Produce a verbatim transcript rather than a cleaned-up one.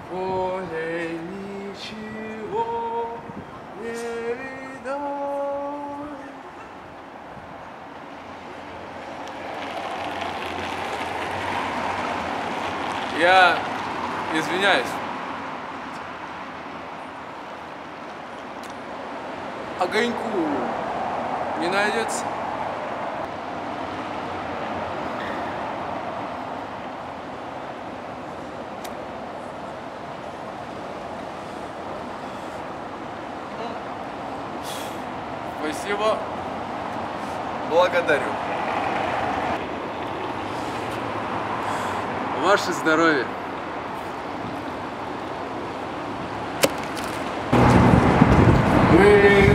поле ничего не видать. Я извиняюсь. Огоньку не найдется? Спасибо. Благодарю. Ваше здоровье. Вы